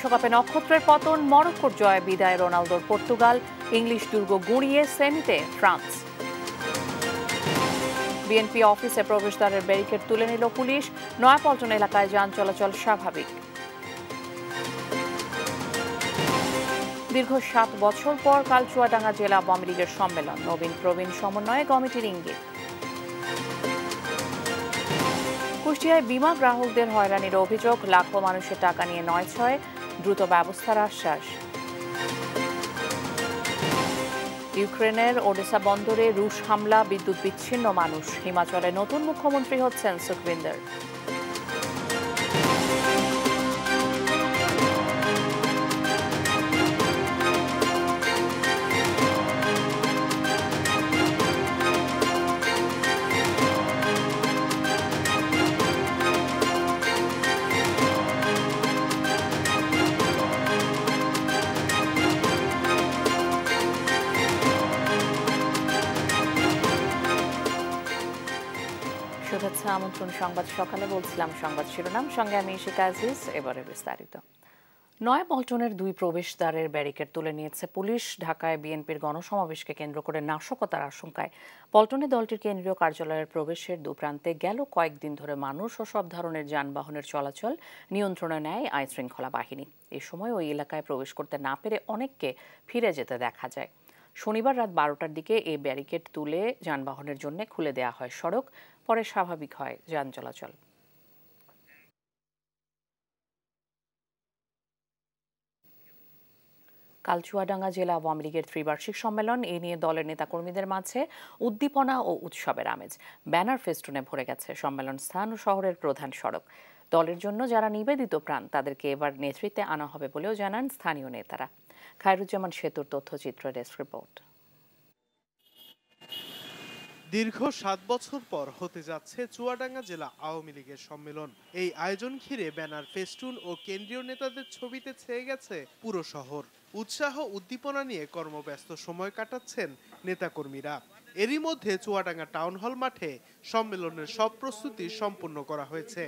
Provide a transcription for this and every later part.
বিশ্বকাপে নক্ষত্রের পতন, মরক্কোর জয়ে বিদায় রোনালদোর পর্তুগাল, ইংলিশ দুর্গ গুঁড়িয়ে সেমিতে ফ্রান্স। বিএনপি অফিসে প্রবেশদ্বারের ব্যারিকেড তুলে নিল পুলিশ, নয়াপল্টন এলাকায় যান চলাচল স্বাভাবিক। দীর্ঘ 7 বছর পর কাল চুয়াডাঙ্গা জেলা আওয়ামী লীগের সম্মেলন, নবীন প্রবীণ সমন্বয়ে কমিটির ইঙ্গিত। কুষ্টিয়ায় বিমা গ্রাহকদের হয়রানির অভিযোগ, লাখো মানুষের টাকা নিয়ে ৯/৬, দ্রুত ব্যবস্থার আশ্বাস। ইউক্রেনের ওডেসা বন্দরে রুশ হামলা, বিদ্যুৎ বিচ্ছিন্ন মানুষ, হিমাচলে নতুন মুখ্যমন্ত্রী হচ্ছেন সুখবিন্দর। শুভেচ্ছা, আমন্ত্রণ সংবাদ সকালে। বলছিলাম সংবাদ শিরোনাম, সঙ্গে আমি ইশিকা আজিজ। এবারে বিস্তারিত। নয়াপল্টনের 2 প্রবেশদ্বারের ব্যারিকেড তুলে নিয়েছে পুলিশ। ঢাকায় বিএনপির গণসমাবেশকে কেন্দ্র করে নাশকতার আশঙ্কায় পল্টনে দলটির কেন্দ্রীয় কার্যালয়ের প্রবেশের দুপ্রান্তে গেল কয়েকদিন ধরে মানুষ ও সব ধরনের যানবাহনের চলাচল নিয়ন্ত্রণে নেয় আইনশৃঙ্খলা বাহিনী। এ সময় ওই এলাকায় প্রবেশ করতে না পেরে অনেককে ফিরে যেতে দেখা যায়। শনিবার রাত 12টার দিকে এই ব্যারিকেড তুলে যানবাহনের জন্য খুলে দেওয়া হয় সড়ক, পরে স্বাভাবিক হয় যান চলাচল। কাল চুয়াডাঙ্গা জেলা আওয়ামী লীগের ত্রিবার্ষিক সম্মেলন, এ নিয়ে দলের নেতাকর্মীদের মাঝে উদ্দীপনা ও উৎসবের আমেজ। ব্যানার ফেস্টুনে ভরে গেছে সম্মেলন স্থান ও শহরের প্রধান সড়ক। দলের জন্য যারা নিবেদিত প্রাণ তাদেরকে এবার নেতৃত্বে আনা হবে বলেও জানান স্থানীয় নেতারা। খায়রুজ্জামান সেতুর তথ্যচিত্র, ডেস্ক রিপোর্ট। দীর্ঘ 7 বছর পর হতে যাচ্ছে চুয়াডাঙ্গা জেলা আওয়ামী লীগের সম্মেলন। এই আয়োজন ঘিরে ব্যানার, ফেস্টুন ও কেন্দ্রীয় নেতাদের ছবিতে ছেয়ে গেছে পুরো শহর। উৎসাহ উদ্দীপনা নিয়ে কর্মব্যস্ত সময় কাটাচ্ছেন নেতাকর্মীরা। এরই মধ্যে চুয়াডাঙ্গা টাউন হল মাঠে সম্মেলনের সব প্রস্তুতি সম্পন্ন করা হয়েছে।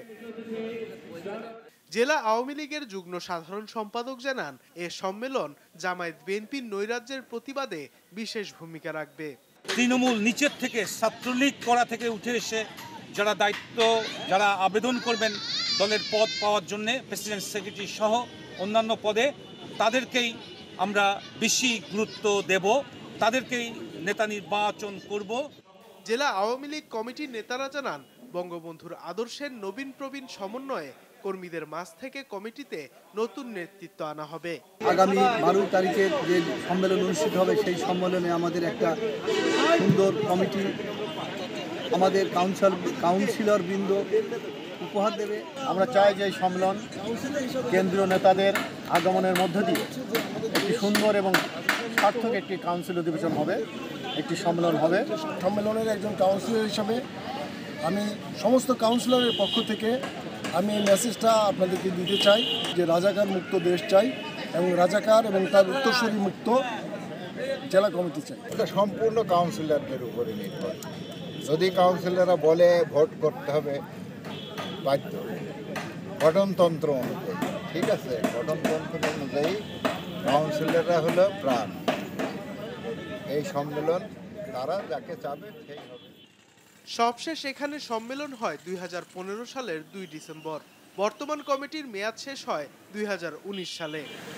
জেলা আওয়ামী লীগের যুগ্ম সাধারণ সম্পাদক জানান, এ সম্মেলন জামায়াত বিএনপির নৈরাজ্যের প্রতিবাদে বিশেষ ভূমিকা রাখবে। তৃণমূল নিচের থেকে ছাত্রলীগ করা থেকে উঠে এসে যারা আবেদন করবেন দলের পদ পাওয়ার জন্য, প্রেসিডেন্ট সেক্রেটারি সহ অন্যান্য পদে, তাদেরকেই আমরা বেশি গুরুত্ব দেব, তাদেরকেই নেতা নির্বাচন করব। জেলা আওয়ামী লীগ কমিটির নেতারা জানান, বঙ্গবন্ধুর আদর্শের নবীন প্রবীণ সমন্বয়ে কর্মীদের মাঝ থেকে কমিটিতে নতুন নেতৃত্ব আনা হবে। আগামী 12 তারিখে যে সম্মেলন অনুষ্ঠিত হবে, সেই সম্মেলনে আমাদের একটা সুন্দর কমিটি আমাদের কাউন্সিলর বৃন্দ উপহার দেবে। আমরা চাই যে এই সম্মেলন কেন্দ্রীয় নেতাদের আগমনের মধ্য দিয়ে একটি সুন্দর এবং সার্থক একটি কাউন্সিল অধিবেশন হবে, একটি সম্মেলন হবে। সম্মেলনের একজন কাউন্সিলর হিসাবে আমি সমস্ত কাউন্সিলরের পক্ষ থেকে আমি এই মেসেজটা আপনাদেরকে দিতে চাই যে রাজাকার মুক্ত দেশ চাই এবং রাজাকার এবং তার উত্তরসূরি মুক্ত জেলা কমিটি চাই। এটা সম্পূর্ণ কাউন্সিলরদের উপরে নির্ভর। যদি কাউন্সিলররা বলে ভোট করতে হবে, বাধ্য, গঠনতন্ত্র অনুযায়ী, ঠিক আছে, গঠনতন্ত্র অনুযায়ী কাউন্সিলররা হলো প্রাণ। এই সম্মেলন তারা যাকে চাবে সেই হবে। সবশেষ এখানে সম্মেলন হয় 2015 সালের 2 ডিসেম্বর। বর্তমান কমিটির মেয়াদ শেষ হয় 2019 সালে।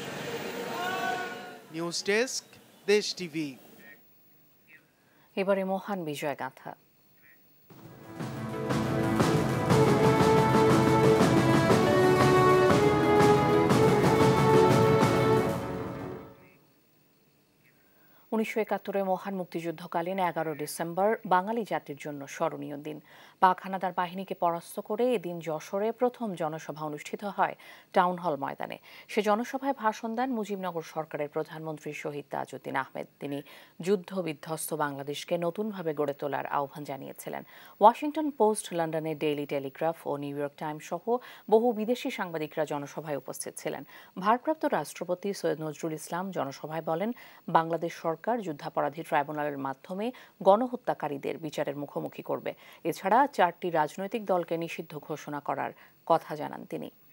News desk, Desh TV. এবারে মহান বিজয় গাথা। 1971 মহান মুক্তিযুদ্ধকালীন 11 ডিসেম্বর বাঙালি জাতির জন্য স্মরণীয় দিন। পাক হানাদার বাহিনীকে পরাস্ত করে এদিন যশোরে প্রথম জনসভা অনুষ্ঠিত হয় টাউন হল ময়দানে। সে জনসভায় ভাষণ দেন মুজিবনগর সরকারের প্রধানমন্ত্রী শহীদ তাজউদ্দিন আহমেদ। তিনি যুদ্ধ বিধ্বস্ত বাংলাদেশকে নতুনভাবে গড়ে তোলার আহ্বান জানিয়েছিলেন। ওয়াশিংটন পোস্ট, লন্ডনের ডেইলি টেলিগ্রাফ ও নিউ ইয়র্ক টাইমস সহ বহু বিদেশি সাংবাদিকরা জনসভায় উপস্থিত ছিলেন। ভারপ্রাপ্ত রাষ্ট্রপতি সৈয়দ নজরুল ইসলাম জনসভায় বলেন, বাংলাদেশ সরকার যুদ্ধাপরাধী ট্রাইব্যুনালের মাধ্যমে গণহত্যাকারীদের বিচারের মুখোমুখি করবে। এছাড়া 4টি রাজনৈতিক দলকে নিষিদ্ধ ঘোষণা করার কথা জানান তিনি।